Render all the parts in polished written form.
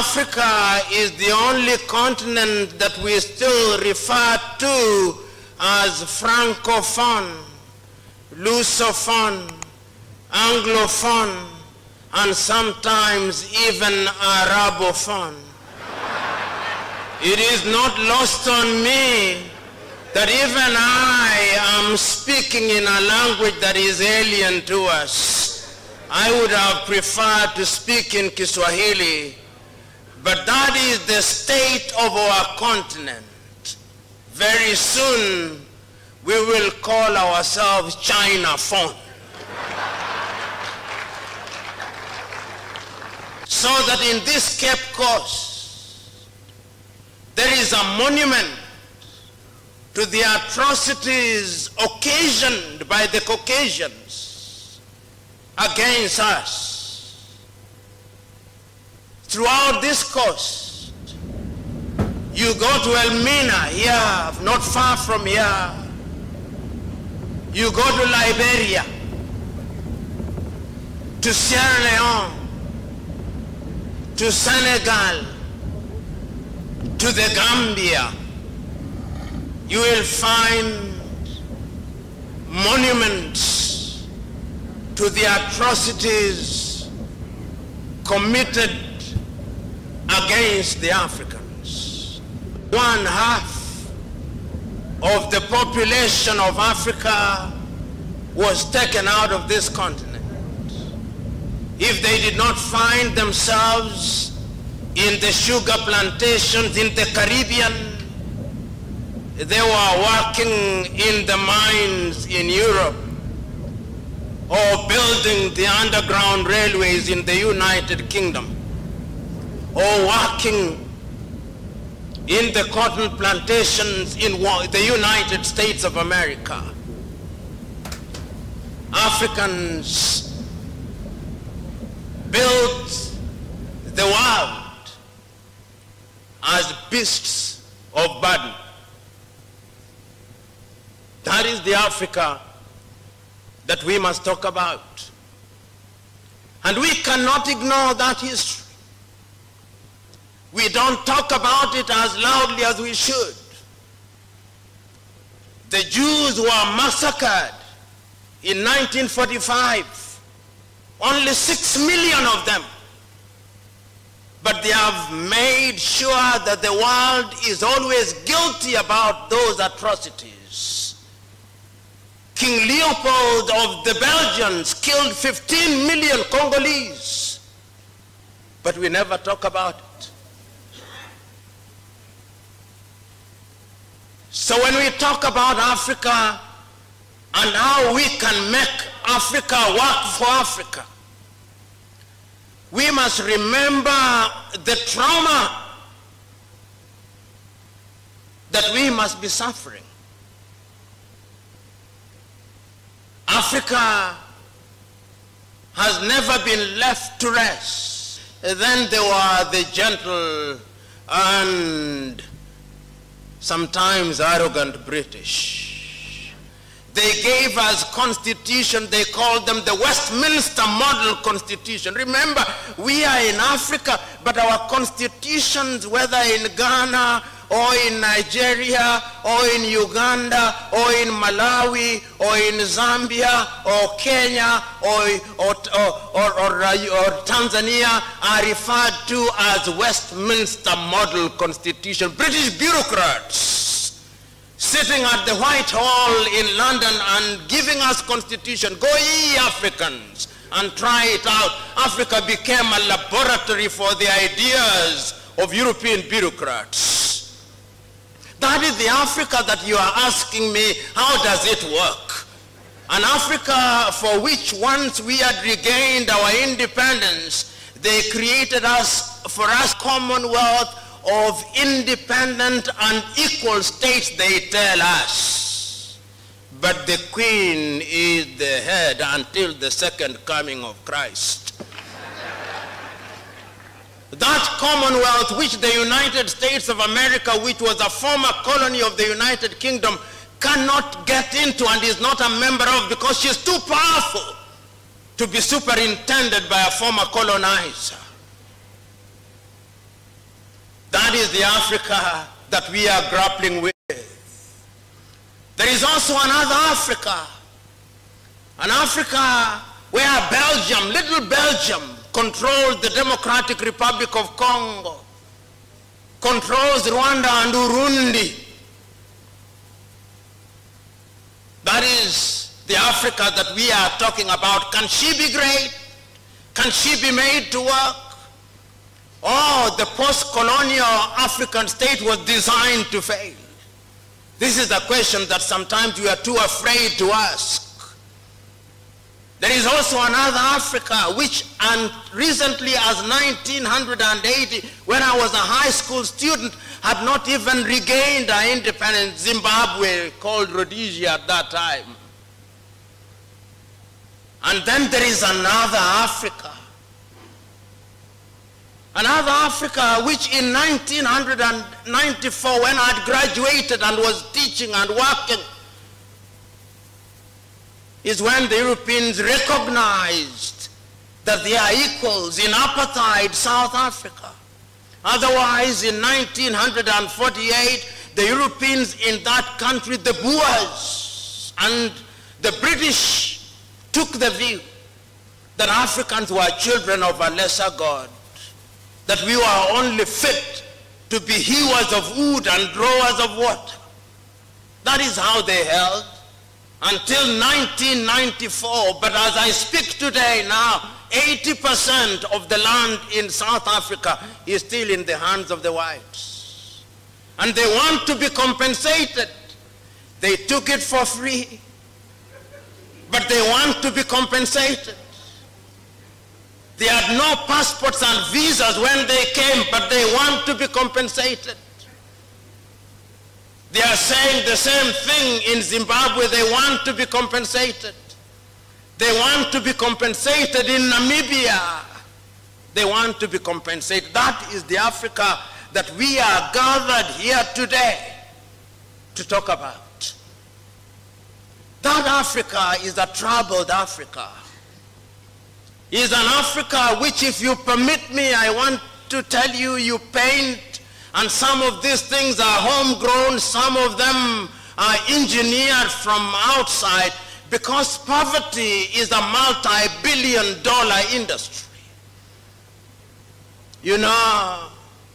Africa is the only continent that we still refer to as Francophone, Lusophone, Anglophone, and sometimes even Arabophone. It is not lost on me that even I am speaking in a language that is alien to us. I would have preferred to speak in Kiswahili, but that is the state of our continent. Very soon, we will call ourselves Chinaphone. So that in this Cape Coast, there is a monument to the atrocities occasioned by the Caucasians against us. Throughout this coast, you go to Elmina here, not far from here. You go to Liberia, to Sierra Leone, to Senegal, to the Gambia. You will find monuments to the atrocities committed against the Africans. 1/2 of the population of Africa was taken out of this continent. If they did not find themselves in the sugar plantations in the Caribbean, they were working in the mines in Europe or building the underground railways in the United Kingdom or working in the cotton plantations in the United States of America. Africans built the world as beasts of burden. That is the Africa that we must talk about. And we cannot ignore that history. We don't talk about it as loudly as we should. The Jews were massacred in 1945. Only 6 million of them. But they have made sure that the world is always guilty about those atrocities. King Leopold of the Belgians killed 15 million Congolese. But we never talk about it. So when we talk about Africa and how we can make Africa work for Africa, we must remember the trauma that we must be suffering. Africa has never been left to rest. Then there were the gentle and sometimes arrogant British. They gave us constitution, they called them the Westminster Model Constitution. Remember, we are in Africa, but our constitutions, whether in Ghana or in Nigeria or in Uganda or in Malawi or in Zambia or Kenya or Tanzania, are referred to as Westminster Model Constitution. British bureaucrats sitting at the Whitehall in London and giving us constitution. Go ye Africans and try it out. Africa became a laboratory for the ideas of European bureaucrats. That is the Africa that you are asking me, how does it work? An Africa for which once we had regained our independence, they created for us Commonwealth of independent and equal states, they tell us. But the Queen is the head until the second coming of Christ. That Commonwealth which the United States of America, which was a former colony of the United Kingdom, cannot get into and is not a member of because she's too powerful to be superintended by a former colonizer. the Africa that we are grappling with. There is also another Africa. An Africa where Belgium, little Belgium, controls the Democratic Republic of Congo, controls Rwanda and Burundi. That is the Africa that we are talking about. Can she be great? Can she be made to work? Oh, the post-colonial African state was designed to fail. This is a question that sometimes we are too afraid to ask. There is also another Africa which, and recently as 1980, when I was a high school student, had not even regained our independence. Zimbabwe, called Rhodesia at that time. And then there is another Africa. Another Africa which in 1994, when I had graduated and was teaching and working, is when the Europeans recognized that they are equals in apartheid South Africa. Otherwise, in 1948, the Europeans in that country, the Boers and the British, took the view that Africans were children of a lesser God, that we were only fit to be hewers of wood and drawers of water. That is how they held until 1994. But as I speak today now, 80% of the land in South Africa is still in the hands of the whites. And they want to be compensated. They took it for free, but they want to be compensated. They had no passports and visas when they came, but they want to be compensated. They are saying the same thing in Zimbabwe. They want to be compensated. They want to be compensated in Namibia. They want to be compensated. That is the Africa that we are gathered here today to talk about. That Africa is a troubled Africa. Is an Africa which, if you permit me, I want to tell you, you paint, and some of these things are homegrown, some of them are engineered from outside, because poverty is a multi-billion-dollar industry. You know,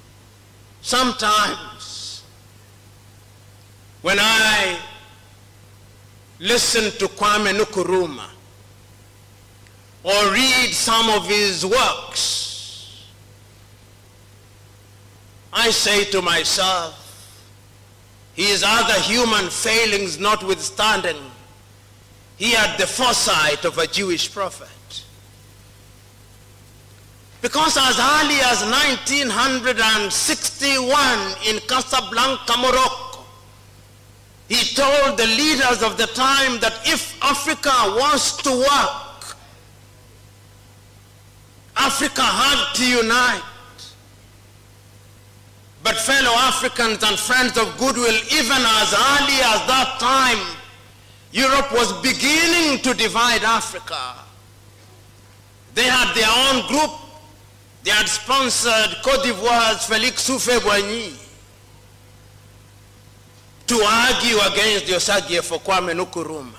sometimes when I listen to Kwame Nkrumah or read some of his works, I say to myself, his other human failings notwithstanding, he had the foresight of a Jewish prophet. Because as early as 1961 in Casablanca, Morocco, he told the leaders of the time that if Africa was to work, Africa had to unite. But fellow Africans and friends of goodwill, even as early as that time, Europe was beginning to divide Africa. They had their own group. They had sponsored Cote d'Ivoire's Félix Houphouët-Boigny to argue against the Osagie for Kwame Nkrumah.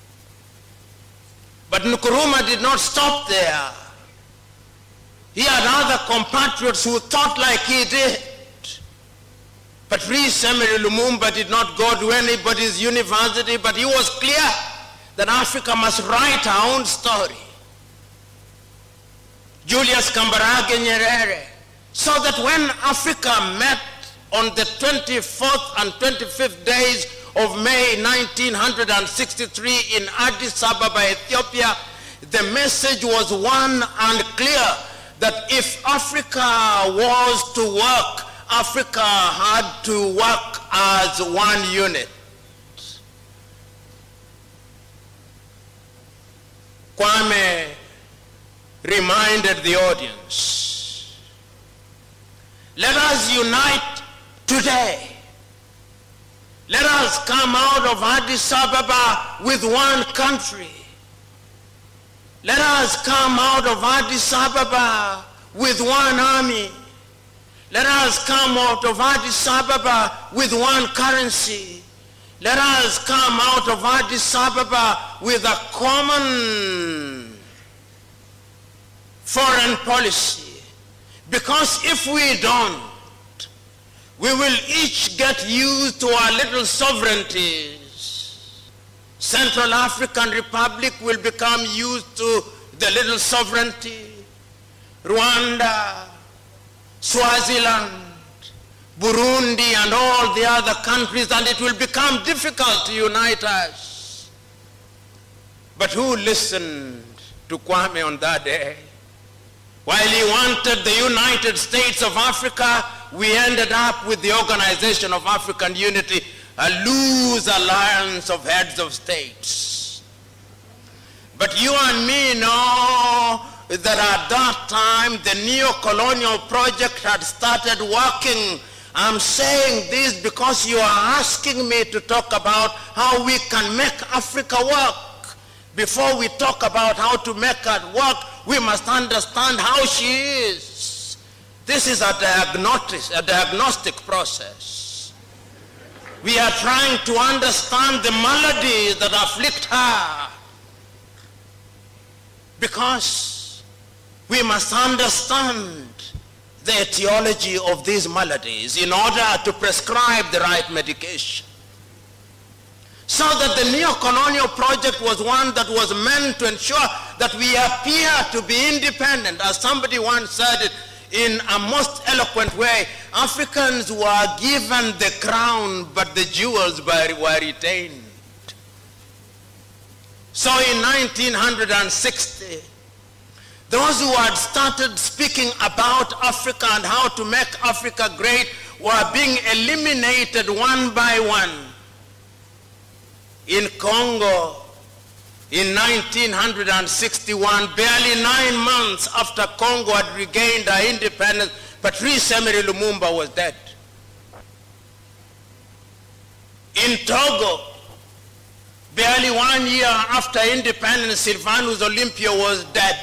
But Nkrumah did not stop there. He had other compatriots who thought like he did. Patrice Emery Lumumba did not go to anybody's university, but he was clear that Africa must write her own story. Julius Kambarage Nyerere, so that when Africa met on the 24th and 25th days of May 1963 in Addis Ababa, Ethiopia, the message was one and clear that if Africa was to work, Africa had to work as one unit. Kwame reminded the audience, let us unite today. Let us come out of Addis Ababa with one country. Let us come out of Addis Ababa with one army. Let us come out of Addis Ababa with one currency. Let us come out of Addis Ababa with a common foreign policy. Because if we don't, we will each get used to our little sovereignties. Central African Republic will become used to the little sovereignty. Rwanda, Swaziland, Burundi, and all the other countries, and it will become difficult to unite us. But who listened to Kwame on that day? While he wanted the United States of Africa, we ended up with the Organization of African Unity, a loose alliance of heads of states. But you and me know that at that time the neo-colonial project had started working. I'm saying this because you are asking me to talk about how we can make Africa work. Before we talk about how to make her work, we must understand how she is. This is a diagnostic process. We are trying to understand the maladies that afflict her, because we must understand the etiology of these maladies in order to prescribe the right medication. So that the neo-colonial project was one that was meant to ensure that we appear to be independent. As somebody once said it in a most eloquent way, Africans were given the crown, but the jewels were retained. So in 1960, those who had started speaking about Africa and how to make Africa great were being eliminated one by one. In Congo, in 1961, barely 9 months after Congo had regained her independence, Patrice Emery Lumumba was dead. In Togo, barely 1 year after independence, Sylvanus Olympia was dead.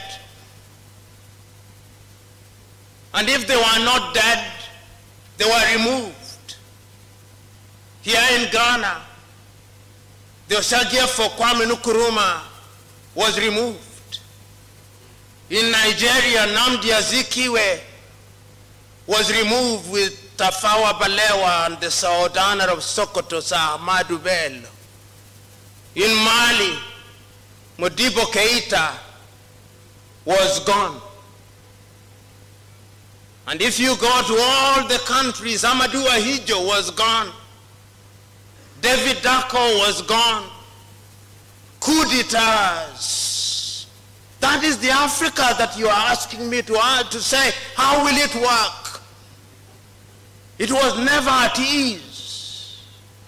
And if they were not dead, they were removed. Here in Ghana, the Osagyefo Kwame Nkrumah was removed. In Nigeria, Nnamdi Azikiwe was removed with Tafawa Balewa and the Sultan of Sokoto, Sir Ahmadu Bello. In Mali, Modibo Keita was gone. And if you go to all the countries, Amadou Ahidjo was gone. David Dacko was gone. Coup d'etats. That is the Africa that you are asking me to say, how will it work? It was never at ease.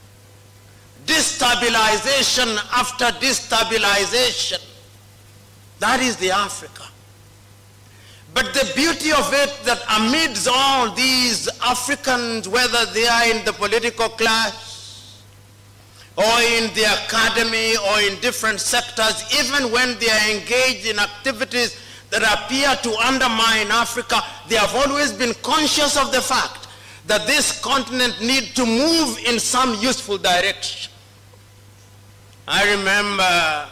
Destabilization after destabilization. That is the Africa. But the beauty of it that amidst all these Africans, whether they are in the political class, or in the academy, or in different sectors, even when they are engaged in activities that appear to undermine Africa, they have always been conscious of the fact that this continent needs to move in some useful direction. I remember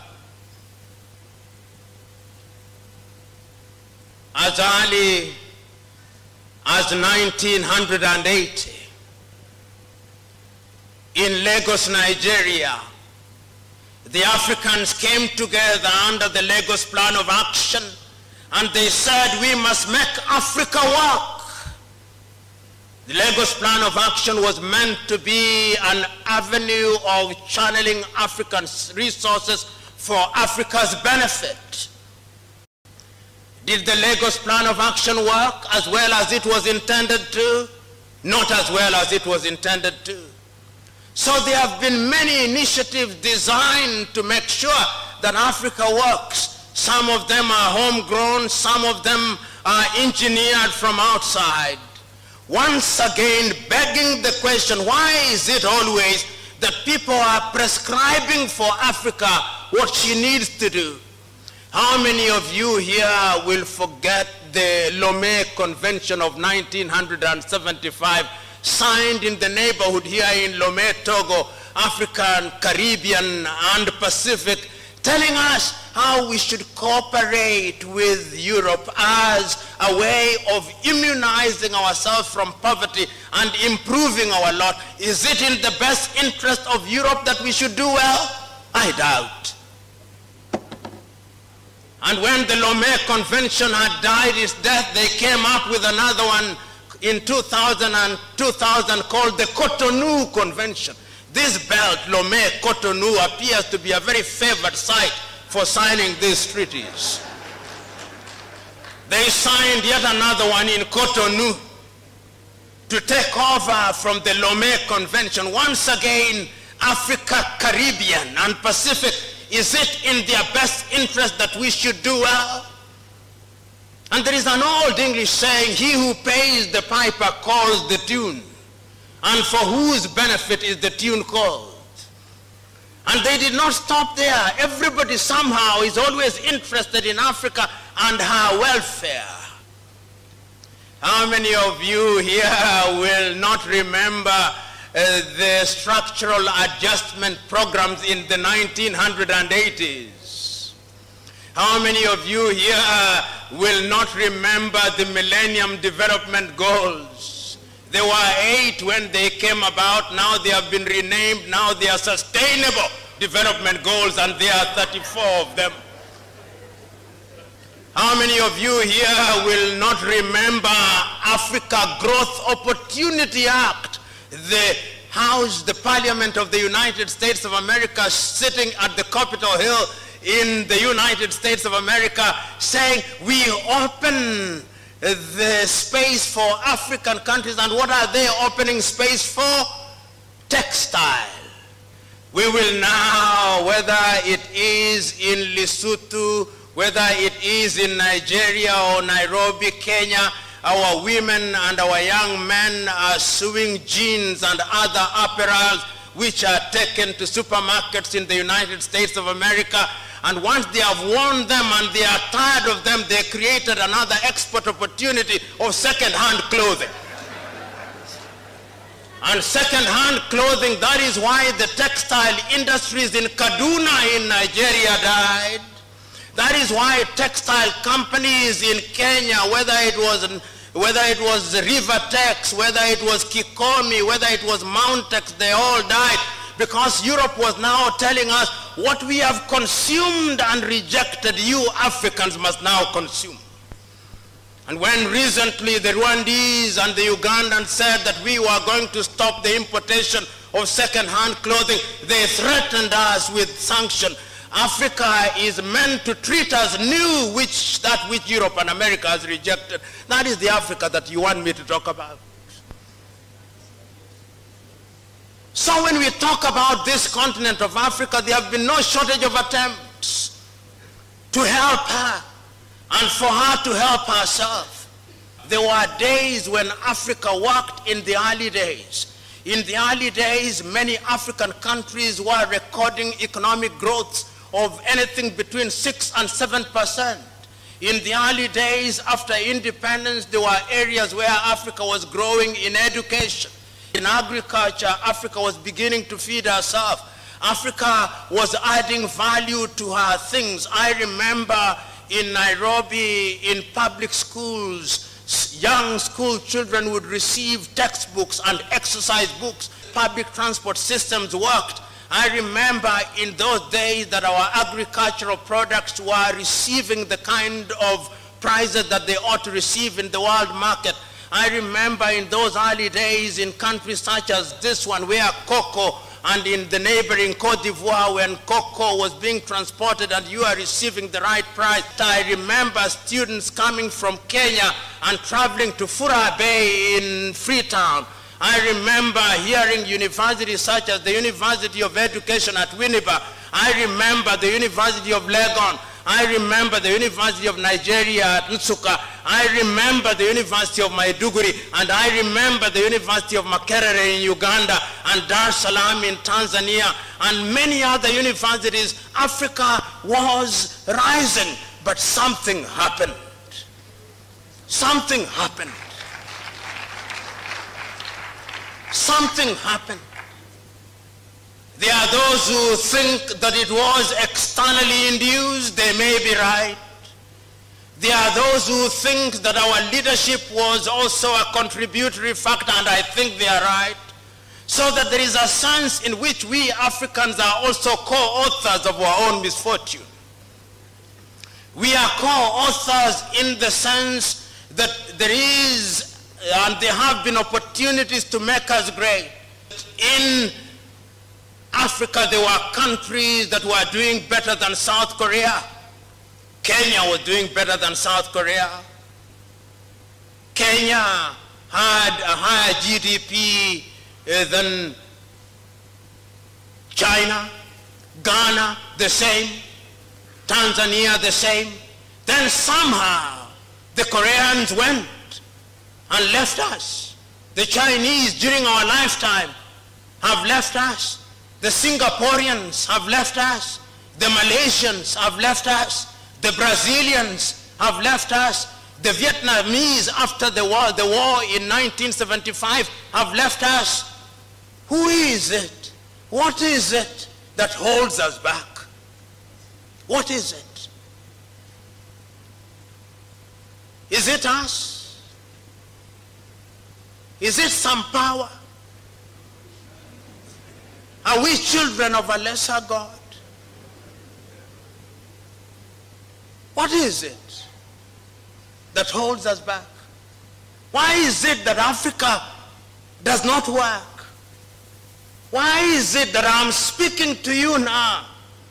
as early as 1980, in Lagos, Nigeria, the Africans came together under the Lagos Plan of Action, and they said, we must make Africa work. The Lagos Plan of Action was meant to be an avenue of channeling African resources for Africa's benefit. Did the Lagos Plan of Action work as well as it was intended to? Not as well as it was intended to. So there have been many initiatives designed to make sure that Africa works. Some of them are homegrown, some of them are engineered from outside. Once again, begging the question, why is it always that people are prescribing for Africa what she needs to do? How many of you here will forget the Lomé Convention of 1975, signed in the neighborhood here in Lomé, Togo, African, Caribbean, and Pacific, telling us how we should cooperate with Europe as a way of immunizing ourselves from poverty and improving our lot. Is it in the best interest of Europe that we should do well? I doubt. And when the Lomé Convention had died its death, they came up with another one in 2000 called the Cotonou Convention. This belt, Lomé, Cotonou, appears to be a very favored site for signing these treaties. They signed yet another one in Cotonou to take over from the Lomé Convention. Once again, Africa, Caribbean, and Pacific, is it in their best interest that we should do well? And there is an old English saying, he who pays the piper calls the tune. And for whose benefit is the tune called? And they did not stop there. Everybody somehow is always interested in Africa and her welfare. How many of you here will not remember the structural adjustment programs in the 1980s? How many of you here will not remember the Millennium Development Goals? There were 8 when they came about. Now they have been renamed. Now they are Sustainable Development Goals, and there are 34 of them. How many of you here will not remember Africa Growth Opportunity Act? The House, the Parliament of the United States of America, sitting at the Capitol Hill in the United States of America, saying we open the space for African countries. And what are they opening space for? Textile. We will now, whether it is in Lesotho, whether it is in Nigeria or Nairobi, Kenya, our women and our young men are sewing jeans and other apparels which are taken to supermarkets in the United States of America. And once they have worn them and they are tired of them, they created another export opportunity of second-hand clothing. And second-hand clothing, that is why the textile industries in Kaduna in Nigeria died. That is why textile companies in Kenya, whether it was Rivertex, whether it was Kikomi, whether it was Mountex, they all died. Because Europe was now telling us what we have consumed and rejected, you Africans must now consume. And when recently the Rwandese and the Ugandans said that we were going to stop the importation of second-hand clothing, they threatened us with sanction. Africa is meant to treat us new, that which Europe and America has rejected. That is the Africa that you want me to talk about. So when we talk about this continent of Africa, there have been no shortage of attempts to help her and for her to help herself. There were days when Africa worked in the early days. In the early days, many African countries were recording economic growth of anything between 6 and 7%. In the early days after independence, there were areas where Africa was growing in education. In agriculture, Africa was beginning to feed herself. Africa was adding value to her things. I remember in Nairobi, in public schools, young school children would receive textbooks and exercise books. Public transport systems worked. I remember in those days that our agricultural products were receiving the kind of prices that they ought to receive in the world market. I remember in those early days in countries such as this one where cocoa, and in the neighboring Cote d'Ivoire when cocoa was being transported and you are receiving the right price. I remember students coming from Kenya and traveling to Fura Bay in Freetown. I remember hearing universities such as the University of Education at Winneba. I remember the University of Legon. I remember the University of Nigeria at Nsukka. I remember the University of Maiduguri, and I remember the University of Makerere in Uganda, and Dar es Salaam in Tanzania, and many other universities. Africa was rising, but something happened. something happened. Something happened. There are those who think that it was externally induced. They may be right. There are those who think that our leadership was also a contributory factor, and I think they are right. So that there is a sense in which we Africans are also co-authors of our own misfortune. We are co-authors in the sense that there is, and there have been opportunities to make us great. In Africa, there were countries that were doing better than South Korea. Kenya was doing better than South Korea. Kenya had a higher GDP than China. Ghana, the same. Tanzania, the same. Then somehow the Koreans went and left us. The Chinese during our lifetime have left us. The Singaporeans have left us. The Malaysians have left us. The Brazilians have left us. The Vietnamese after the war in 1975 have left us. Who is it? What is it that holds us back? What is it? Is it us? Is it some power? Are we children of a lesser God? What is it that holds us back? Why is it that Africa does not work? Why is it that I'm speaking to you now?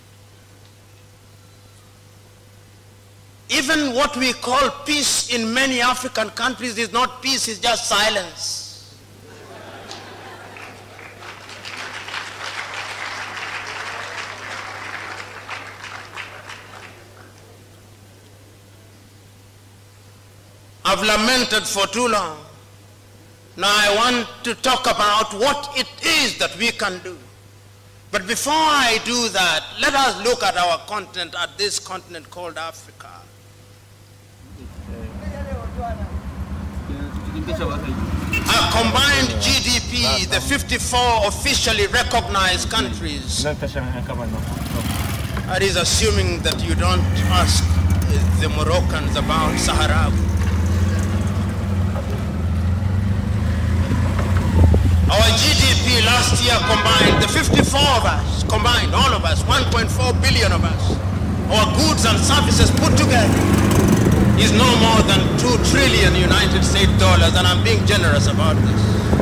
Even what we call peace in many African countries is not peace, it's just silence. I've lamented for too long. Now I want to talk about what it is that we can do. But before I do that, let us look at our continent, at this continent called Africa. Our combined GDP, the 54 officially recognized countries, that is assuming that you don't ask the Moroccans about Saharawi. Our GDP last year combined, the 54 of us, combined, all of us, 1.4 billion of us, our goods and services put together is no more than 2 trillion United States dollars, and I'm being generous about this.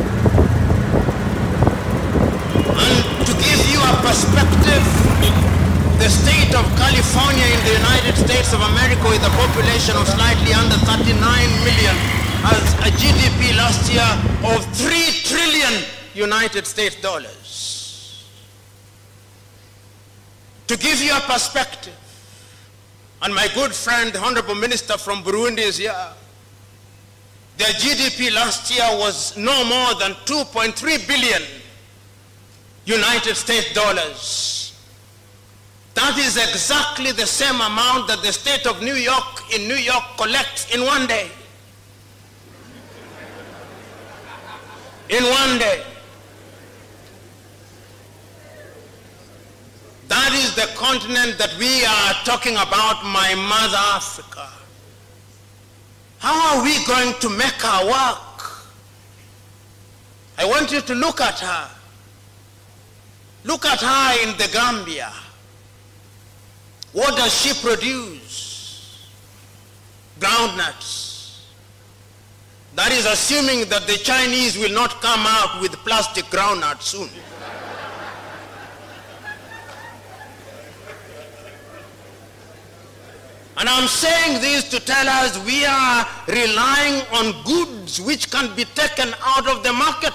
And to give you a perspective, the state of California in the United States of America with a population of slightly under 39 million has a GDP last year of 3 trillion United States dollars. To give you a perspective, and my good friend, the Honorable Minister from Burundi is here, their GDP last year was no more than 2.3 billion United States dollars. That is exactly the same amount that the state of New York in New York collects in one day. In one day. That is the continent that we are talking about, my mother Africa. How are we going to make her work? I want you to look at her. Look at her in the Gambia. What does she produce? Groundnuts. That is assuming that the Chinese will not come out with plastic groundnuts soon. And I'm saying this to tell us we are relying on goods which can be taken out of the market.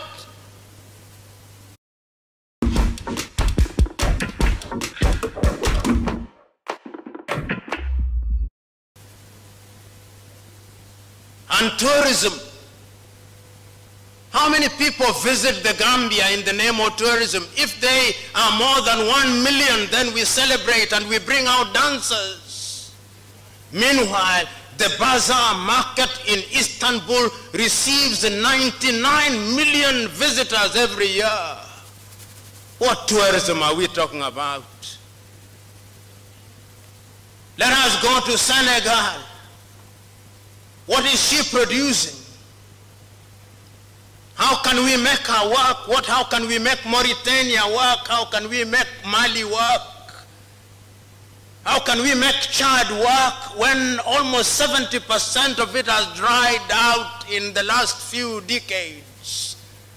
And tourism. How many people visit the Gambia in the name of tourism? If they are more than 1 million, then we celebrate and we bring out dancers. Meanwhile, the bazaar market in Istanbul receives 99 million visitors every year. What tourism are we talking about? Let us go to Senegal. What is she producing? How can we make her work? How can we make Mauritania work? How can we make Mali work? How can we make Chad work when almost 70% of it has dried out in the last few decades?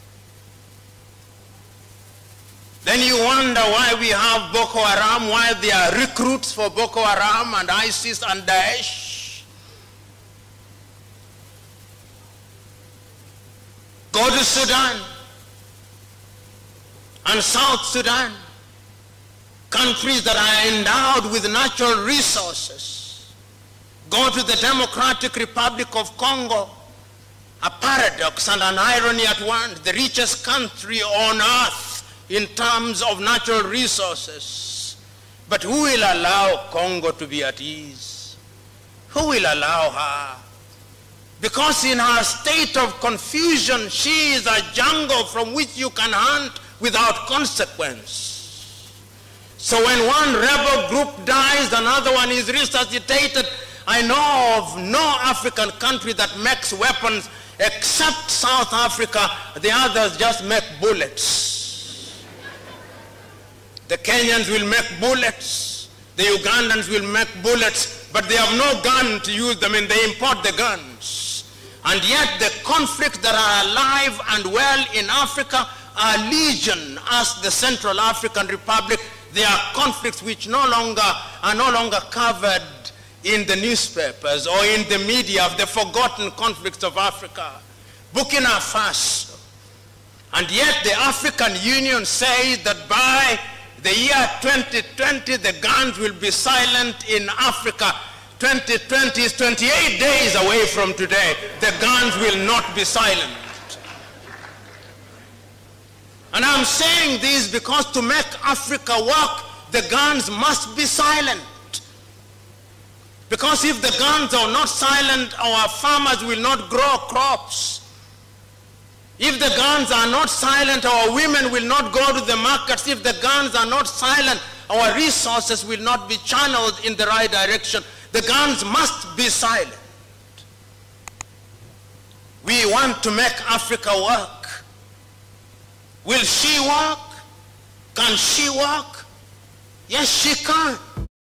Then you wonder why we have Boko Haram, why they are recruits for Boko Haram and ISIS and Daesh. Go to Sudan and South Sudan, countries that are endowed with natural resources. Go to the Democratic Republic of Congo, a paradox and an irony at once, the richest country on earth in terms of natural resources. But who will allow Congo to be at ease? Who will allow her? Because in her state of confusion, she is a jungle from which you can hunt without consequence. So when one rebel group dies, another one is resuscitated. I know of no African country that makes weapons except South Africa. The others just make bullets. The Kenyans will make bullets. The Ugandans will make bullets, but they have no gun to use them, and they import the guns. And yet the conflicts that are alive and well in Africa are legion. As the Central African Republic, they are conflicts which are no longer covered in the newspapers or in the media of the forgotten conflicts of Africa. Burkina Faso. And yet the African Union says that by the year 2020, the guns will be silent in Africa. 2020 is 28 days away from today. The guns will not be silent. And I'm saying this because to make Africa work, the guns must be silent. Because if the guns are not silent, our farmers will not grow crops. If the guns are not silent, our women will not go to the markets. If the guns are not silent, our resources will not be channeled in the right direction. The guns must be silent. We want to make Africa work. Will she work? Can she work? Yes, she can.